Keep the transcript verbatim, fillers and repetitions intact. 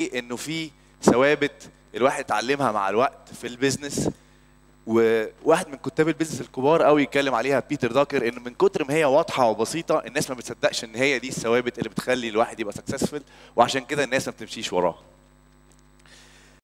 انه في ثوابت الواحد اتعلمها مع الوقت في البيزنس، وواحد من كتاب البيزنس الكبار قوي يتكلم عليها بيتر داكر، انه من كتر ما هي واضحه وبسيطه الناس ما بتصدقش ان هي دي الثوابت اللي بتخلي الواحد يبقى سكسسفل، وعشان كده الناس ما بتمشيش وراها.